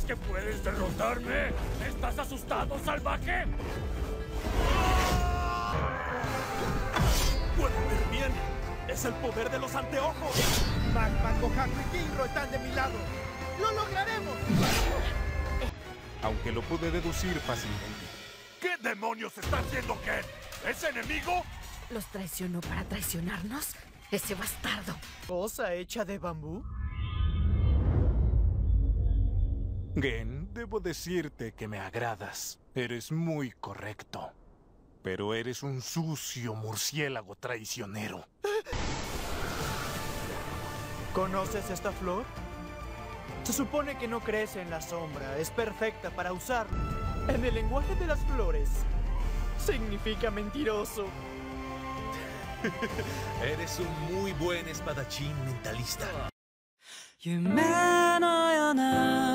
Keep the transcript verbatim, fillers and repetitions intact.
¿Crees que puedes derrotarme? ¿Estás asustado, salvaje? ¡Puedo ver bien! ¡Es el poder de los anteojos! Magma, Gohaku y Jinro están de mi lado. ¡Lo lograremos! Aunque lo pude deducir fácilmente. ¿Qué demonios está haciendo Ken? ¿Es enemigo? ¿Los traicionó para traicionarnos? ¡Ese bastardo! ¿Cosa hecha de bambú? Gen, debo decirte que me agradas. Eres muy correcto. Pero eres un sucio murciélago traicionero. ¿Conoces esta flor? Se supone que no crece en la sombra. Es perfecta para usarla. En el lenguaje de las flores, significa mentiroso. Eres un muy buen espadachín mentalista. 夢のような